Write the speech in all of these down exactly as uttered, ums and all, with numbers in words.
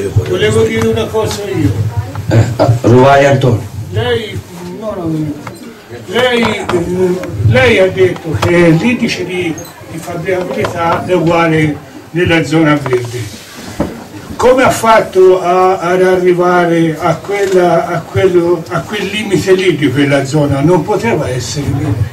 io poi. Volevo dire una cosa io. Eh, Rovai Antonio. Lei, no, no, lei, lei ha detto che l'indice di, di fabbricabilità è uguale nella zona verde. Come ha fatto a, ad arrivare a, quella, a, quello, a quel limite lì di quella zona? Non poteva essere lì.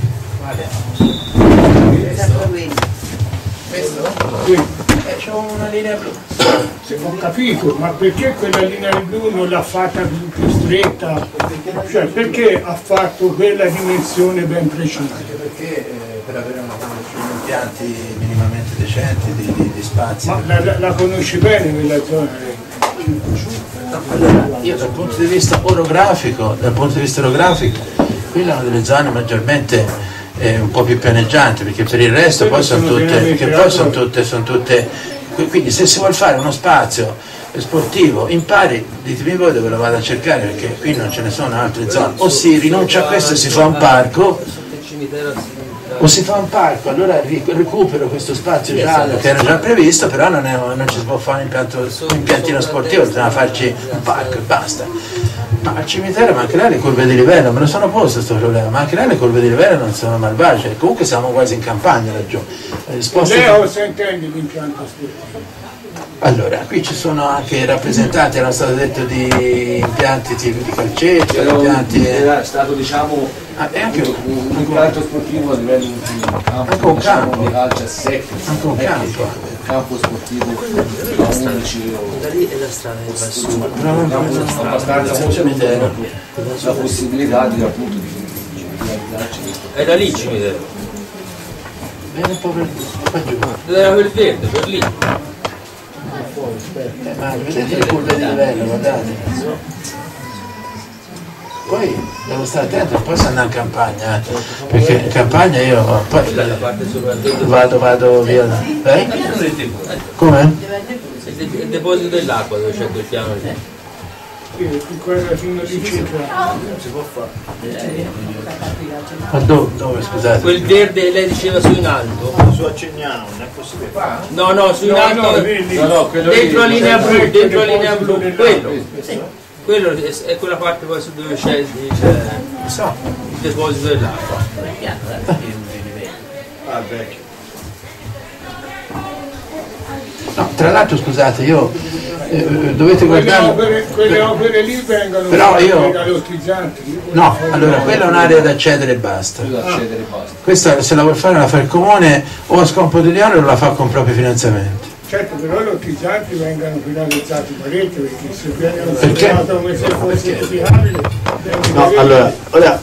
Sì. C'è una linea blu. Ho capito, ma perché quella linea blu non l'ha fatta più, più stretta? Cioè perché ha fatto quella dimensione ben precisa? Perché eh, per avere una, impianti minimamente decenti di, di, di spazi. Ma la, la, la conosci bene quella zona lei? Allora, io dal punto di vista orografico, dal punto di vista orografico, quella è una delle zone maggiormente eh, un po' più pianeggianti, perché per il resto poi sono tutte, perché poi sono tutte, sono tutte. Quindi se si vuole fare uno spazio sportivo impari, ditemi voi dove lo vado a cercare, perché qui non ce ne sono altre zone, o si rinuncia a questo e si fa un parco, o si fa un parco, allora recupero questo spazio giallo che era già previsto, però non, è, non ci si può fare un, impianto, un impiantino sportivo, bisogna farci un parco e basta. Ma al cimitero, ma anche là le curve di livello, me lo sono posto questo problema, ma anche là le curve di livello non sono malvagie, comunque siamo quasi in campagna laggiù. Lei cosa intende l'impianto sportivo? Allora, qui ci sono anche rappresentanti, erano stato detto di impianti tipo di calcetti, impianti... Era stato diciamo ah, è anche un, un impianto sportivo a livello di campo, anche un diciamo, campo, di calcio a secco, anche un campo, un campo sportivo a undici da lì è la strada del Vassuma, abbastanza molto la possibilità di appunto di realizzarci questo. è da lì il cimitero, viene un po' per, per giù. era quel verde, per lì. Eh, ma vedete le curve di livello, guardate. Poi devo stare attento, non posso andare in campagna, eh, perché in campagna io poi vado, vado via. Eh? Com'è? Il deposito dell'acqua dove c'è quel piano lì. Sì, quella fino di centro. Non si può fare. Ma dove, dove scusate? Quel verde lei diceva su in alto. Su a Cegnano, non è possibile fare. No, no, su in No, alto, no, lì, lì. No, no, quello dentro la lì, linea quello blu, lì, dentro la quello linea blu, lì, quello. Sì. Quello è è quella parte poi su dove c'è il, So. il deposito dell'acqua. Ah, vecchio. No, tra l'altro scusate, io eh, dovete Quelle guardare. opere, quelle opere lì vengono Però io- dai lottizzanti. No, allora quella è un'area da accedere e basta. Più da accedere e basta. Questa se la vuol fare la fa il comune o a scopo di o la fa con propri finanziamenti. Certo, però i lottizzanti vengono finalizzati parecchio, perché se vengono Perché? finalizzati come se fosse affidabile. No, allora, ora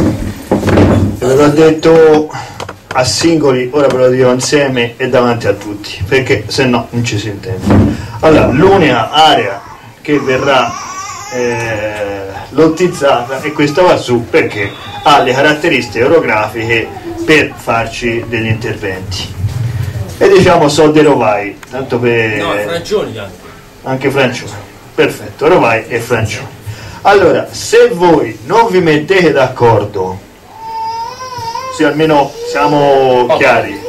ve l'ho detto a singoli, ora ve lo dirò insieme e davanti a tutti, perché se no non ci si intende. Allora, l'unica area che verrà eh, lottizzata è questa va su perché ha le caratteristiche orografiche per farci degli interventi. E diciamo so dei Rovai, tanto per... No, Francioni anche. anche Francioni, perfetto, Rovai e Francioni. Allora, se voi non vi mettete d'accordo, sì, almeno siamo chiari,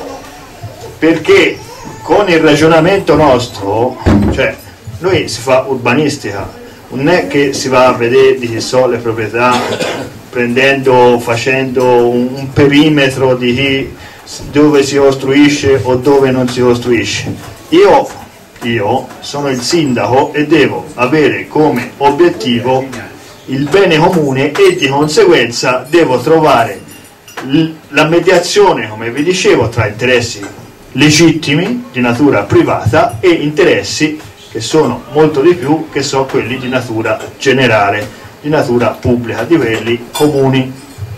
perché con il ragionamento nostro, cioè noi si fa urbanistica, non è che si va a vedere di chi sono le proprietà prendendo, facendo un, un perimetro di chi, dove si costruisce o dove non si costruisce. Io, io sono il sindaco e devo avere come obiettivo il bene comune e di conseguenza devo trovare la mediazione, come vi dicevo, tra interessi legittimi di natura privata e interessi che sono molto di più, che sono quelli di natura generale, di natura pubblica, di quelli comuni.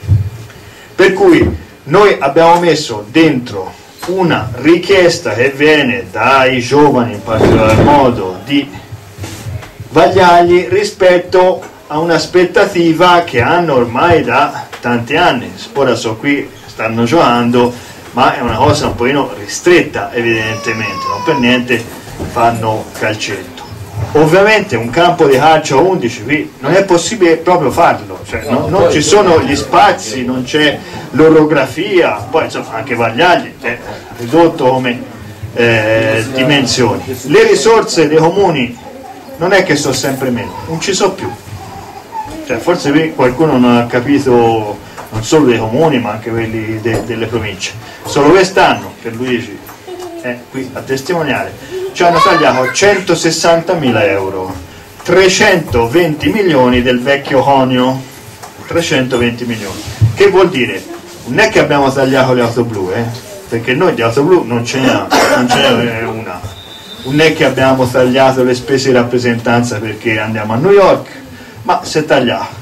Per cui noi abbiamo messo dentro una richiesta che viene dai giovani, in particolar modo di Vagliagli, rispetto a un'aspettativa che hanno ormai da tanti anni. Ora so qui stanno giocando, ma è una cosa un pochino ristretta evidentemente, non per niente fanno calcetto. Ovviamente un campo di calcio a undici qui non è possibile proprio farlo, cioè, no, non ci sono gli spazi, non c'è l'orografia, poi insomma anche Vagliagli è ridotto come eh, dimensioni. Le risorse dei comuni non è che sono sempre meno, non ci sono più. Cioè, forse qui qualcuno non ha capito, non solo dei comuni ma anche quelli de, delle province. Solo quest'anno, per Luigi è qui a testimoniare, ci hanno tagliato centosessantamila euro, trecentoventi milioni del vecchio conio, trecentoventi milioni. Che vuol dire? Non è che abbiamo tagliato le auto blu, eh? Perché noi di auto blu non ce n'è una. Non è che abbiamo tagliato le spese di rappresentanza perché andiamo a New York, ma si è tagliato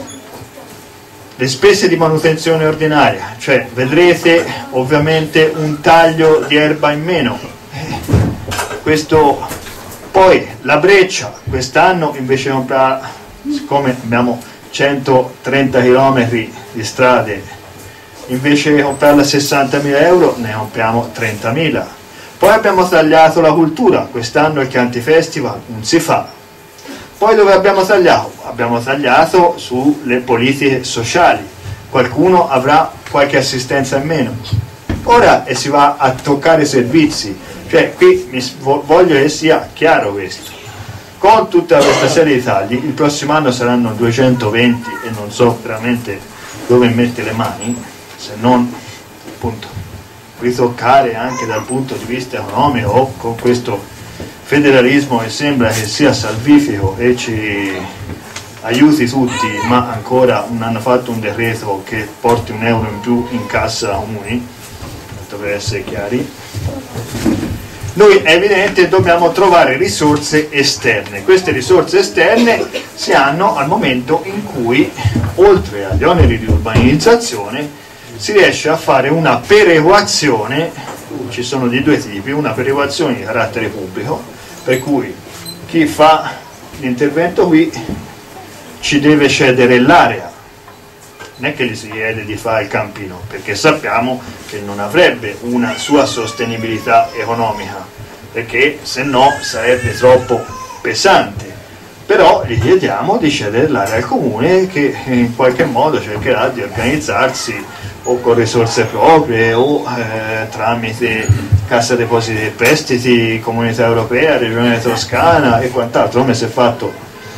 le spese di manutenzione ordinaria, cioè vedrete ovviamente un taglio di erba in meno. Questo, poi la breccia, quest'anno invece di comprare, siccome abbiamo centotrenta chilometri di strade, invece di comprarla a sessantamila euro ne compriamo trentamila. Poi abbiamo tagliato la cultura, quest'anno il Canti Festival non si fa. Poi dove abbiamo tagliato? Abbiamo tagliato sulle politiche sociali, qualcuno avrà qualche assistenza in meno. Ora e si va a toccare i servizi, cioè qui mi, voglio che sia chiaro questo. Con tutta questa serie di tagli, il prossimo anno saranno duecentoventi e non so veramente dove mettere le mani, se non appunto ritoccare anche dal punto di vista economico o con questo federalismo che sembra che sia salvifico e ci aiuti tutti, ma ancora non hanno fatto un decreto che porti un euro in più in cassa comuni, per essere chiari. Noi è evidente dobbiamo trovare risorse esterne. Queste risorse esterne si hanno al momento in cui, oltre agli oneri di urbanizzazione, si riesce a fare una perequazione. Ci sono di due tipi, una perequazione di carattere pubblico, per cui chi fa l'intervento qui ci deve cedere l'area, non è che gli si chiede di fare il campino, perché sappiamo che non avrebbe una sua sostenibilità economica, perché se no sarebbe troppo pesante. Però gli chiediamo di cedere l'area al comune, che in qualche modo cercherà di organizzarsi o con risorse proprie o eh, tramite Cassa Depositi e Prestiti, Comunità Europea, Regione Toscana e quant'altro, come si è fatto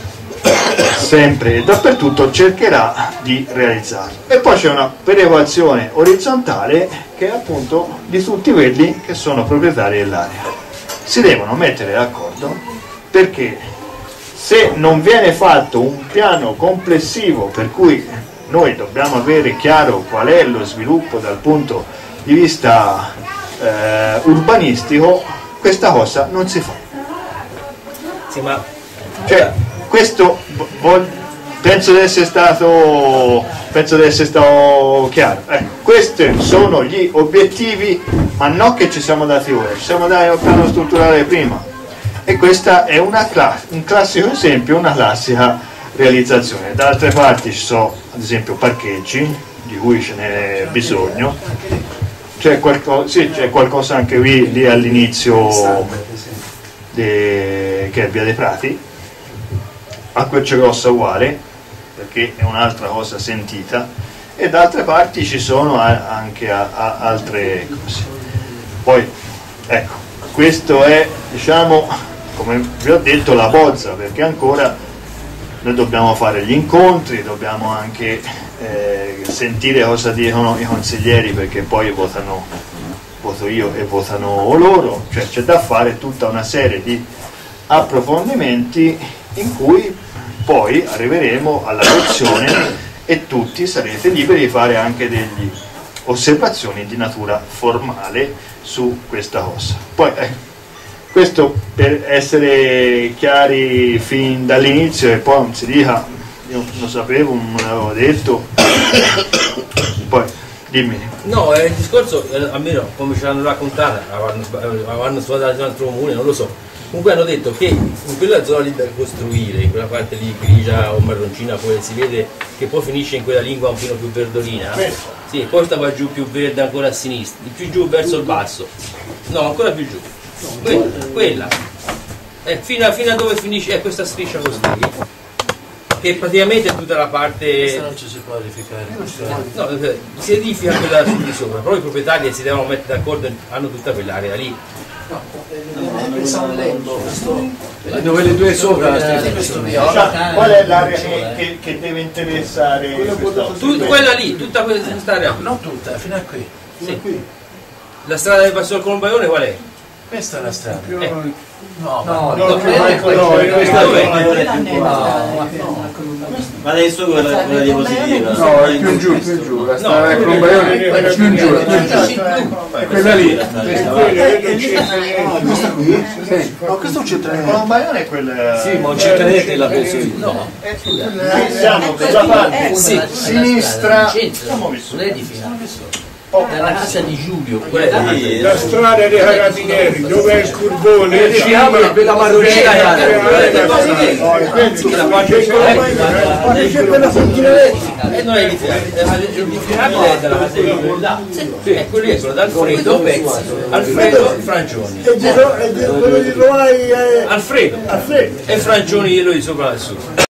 sempre e dappertutto, cercherà di realizzarlo. E poi c'è una perequazione orizzontale che è appunto di tutti quelli che sono proprietari dell'area. Si devono mettere d'accordo, perché se non viene fatto un piano complessivo per cui noi dobbiamo avere chiaro qual è lo sviluppo dal punto di vista eh, urbanistico, questa cosa non si fa. Sì, ma... Cioè, questo penso di essere stato penso di essere stato chiaro. Ecco, questi sono gli obiettivi, ma non che ci siamo dati ora, ci siamo dati un piano strutturale prima, e questa è una class- un classico esempio, una classica realizzazione. Da altre parti ci sono ad esempio parcheggi di cui ce n'è bisogno, c'è qualcosa, sì, c'è qualcosa anche qui lì all'inizio de, che è Via dei Prati, a Quercegrossa uguale, perché è un'altra cosa sentita, e da altre parti ci sono anche a, a altre cose. Poi ecco, questo è, diciamo, come vi ho detto, la bozza, perché ancora noi dobbiamo fare gli incontri, dobbiamo anche eh, sentire cosa dicono i consiglieri, perché poi votano, voto io e votano loro, cioè c'è da fare tutta una serie di approfondimenti in cui poi arriveremo all'adozione e tutti sarete liberi di fare anche delle osservazioni di natura formale su questa cosa. Poi eh, questo per essere chiari fin dall'inizio, e poi non si dica io lo sapevo, non me l'avevo detto. Poi dimmi. No, eh, il discorso, eh, almeno come ce l'hanno raccontato, avranno studiato in un altro comune, non lo so. Comunque hanno detto che in quella zona lì da costruire, in quella parte lì grigia o marroncina, poi si vede che poi finisce in quella lingua un po' più verdolina. Sì, poi sta va giù più verde ancora a sinistra, più giù verso il basso. No, ancora più giù. Quella, quella. Eh, fino, a, fino a dove finisce, è questa striscia così. Che praticamente è tutta la parte. Questa non ci si può edificare. No, si edifica quella di sopra, però i proprietari si devono mettere d'accordo, hanno tutta quell'area lì. Dove le due sopra? Qual è l'area che, che, che deve interessare? Tu, quella lì, tutta questa area. Non tutta, fino a qui. Sì. La strada che passa al Colombaione qual è? Questa è la strada. Eh. No, No, no, no, questa Ma adesso quella, quella diapositiva. No, è più giù, più giù, la strada del Colombaione è più in giù, è più in giù. È quella lì. questa qui? Sì. No, questo è un centro. Colombaione è quel. Sì, ma un cittadino la penso io. No. Siamo sulla parte Sì. sinistra. Siamo Non è edificato. Dalla casa di Giulio. La strada dei carabinieri, dove è il curbone? La marroncina c'è quella fontinella. E non è edificabile, è della casa di Giulio. È quello lì, è quello d'Alfredo Alfredo Frangioni. E quello di Rovai è Alfredo Alfredo. e Frangioni quello di sopra e su.